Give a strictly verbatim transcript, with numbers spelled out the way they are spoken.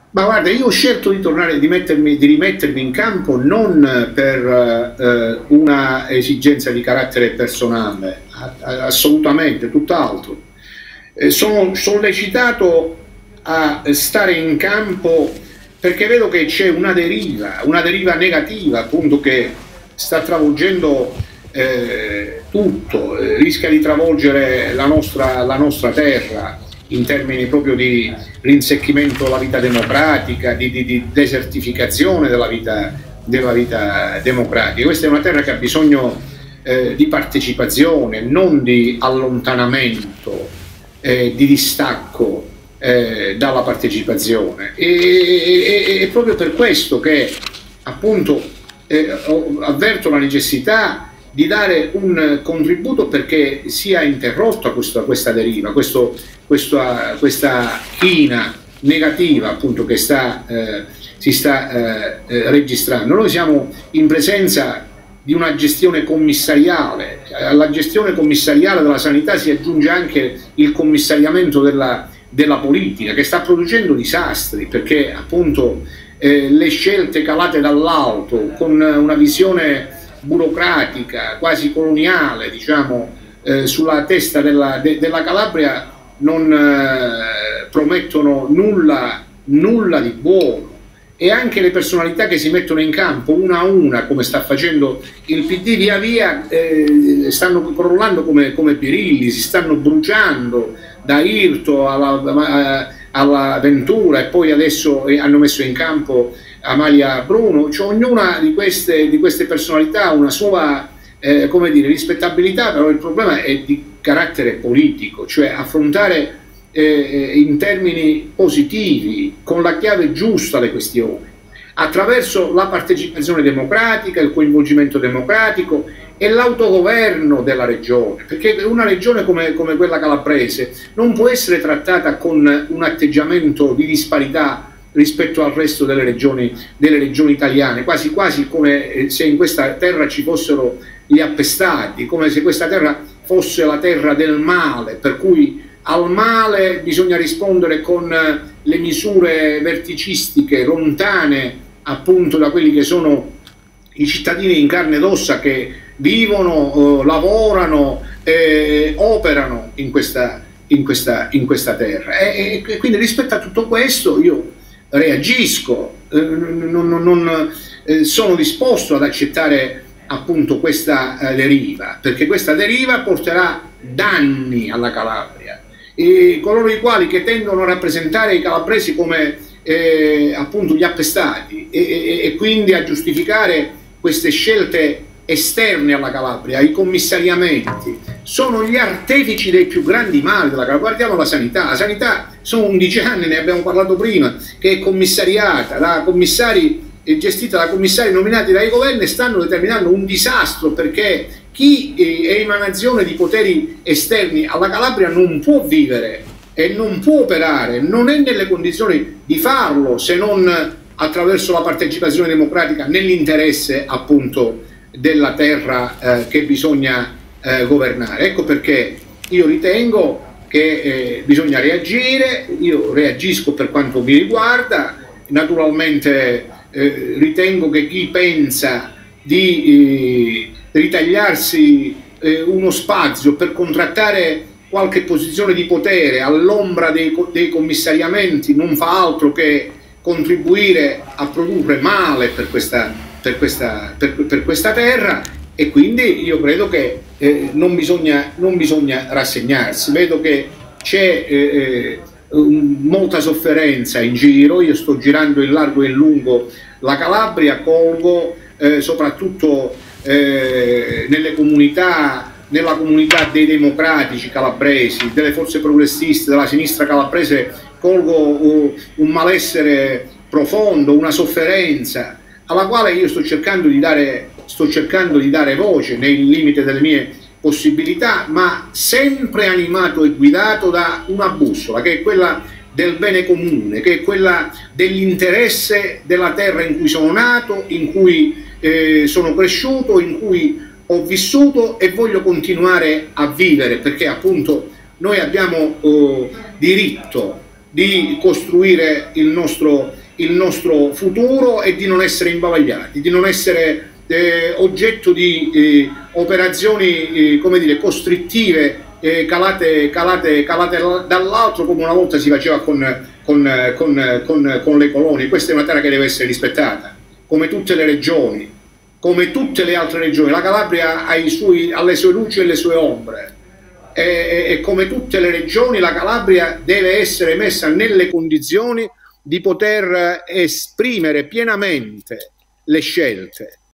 Ma guarda, io ho scelto di tornare, di, mettermi, di rimettermi in campo non per eh, una esigenza di carattere personale, a- a- assolutamente, tutt'altro. Eh, sono sollecitato a stare in campo perché vedo che c'è una deriva, una deriva negativa, appunto, che sta travolgendo eh, tutto, eh, rischia di travolgere la nostra, la nostra terra in termini proprio di rinsecchimento della vita democratica, di, di, di desertificazione della vita, della vita democratica. Questa è una terra che ha bisogno eh, di partecipazione, non di allontanamento, eh, di distacco eh, dalla partecipazione. E, e, e proprio per questo che appunto eh, avverto la necessità di dare un contributo perché sia interrotta questa, questa deriva, questo, questa, questa china negativa appunto che sta, eh, si sta eh, eh, registrando. Noi siamo in presenza di una gestione commissariale. Alla gestione commissariale della sanità si aggiunge anche il commissariamento della, della politica, che sta producendo disastri perché appunto eh, le scelte calate dall'alto con una visione burocratica, quasi coloniale, diciamo, eh, sulla testa della, de, della Calabria non eh, promettono nulla, nulla di buono. E anche le personalità che si mettono in campo una a una, come sta facendo il P D, via via eh, stanno crollando come, come birilli, si stanno bruciando, da Irto alla, alla Ventura, e poi adesso hanno messo in campo Amalia Bruno. Cioè, ognuna di queste, di queste personalità ha una sua eh, come dire, rispettabilità, però il problema è di carattere politico, cioè affrontare eh, in termini positivi, con la chiave giusta, le questioni, attraverso la partecipazione democratica, il coinvolgimento democratico e l'autogoverno della regione, perché una regione come, come quella calabrese non può essere trattata con un atteggiamento di disparità rispetto al resto delle regioni, delle regioni italiane, quasi quasi come se in questa terra ci fossero gli appestati, come se questa terra fosse la terra del male, per cui al male bisogna rispondere con le misure verticistiche, lontane appunto da quelli che sono i cittadini in carne ed ossa che vivono, eh, lavorano, eh, operano in questa, in questa, in questa terra. E, e quindi rispetto a tutto questo io reagisco, eh, non, non, non eh, sono disposto ad accettare appunto questa eh, deriva, perché questa deriva porterà danni alla Calabria. E coloro i quali che tendono a rappresentare i calabresi come eh, appunto gli appestati e, e, e quindi a giustificare queste scelte esterne alla Calabria, i commissariamenti, sono gli artefici dei più grandi mali della Calabria. Guardiamo la sanità, la sanità sono undici anni, ne abbiamo parlato prima, che è commissariata, da commissari, è gestita da commissari nominati dai governi, e stanno determinando un disastro perché chi è emanazione di poteri esterni alla Calabria non può vivere e non può operare, non è nelle condizioni di farlo se non attraverso la partecipazione democratica nell'interesse appunto della terra eh, che bisogna eh, governare. Ecco perché io ritengo che eh, bisogna reagire, io reagisco per quanto mi riguarda, naturalmente eh, ritengo che chi pensa di eh, ritagliarsi eh, uno spazio per contrattare qualche posizione di potere all'ombra dei, dei commissariamenti non fa altro che contribuire a produrre male per questa, per questa, per, per questa terra, e quindi io credo che eh, non, bisogna, non bisogna rassegnarsi. Vedo che c'è eh, molta sofferenza in giro, io sto girando in largo e in lungo la Calabria, colgo eh, soprattutto eh, nelle comunità, nella comunità dei democratici calabresi, delle forze progressiste, della sinistra calabrese, colgo un malessere profondo, una sofferenza alla quale io sto cercando di dare, sto cercando di dare voce nel limite delle mie possibilità, ma sempre animato e guidato da una bussola, che è quella del bene comune, che è quella dell'interesse della terra in cui sono nato, in cui eh, sono cresciuto, in cui ho vissuto e voglio continuare a vivere, perché appunto noi abbiamo eh, diritto di costruire il nostro, il nostro futuro e di non essere imbavagliati, di non essere eh, oggetto di eh, operazioni eh, come dire, costrittive eh, calate, calate, calate dall'altro, come una volta si faceva con, con, con, con, con le colonie. Questa è una terra che deve essere rispettata, come tutte le regioni, come tutte le altre regioni. La Calabria ha, i suoi, ha le sue luci e le sue ombre. E, e come tutte le regioni la Calabria deve essere messa nelle condizioni di poter esprimere pienamente le scelte